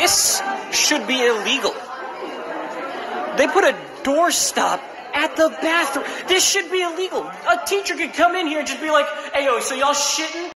This should be illegal. They put a doorstop at the bathroom. This should be illegal. A teacher could come in here and just be like, hey, yo, so y'all shitting?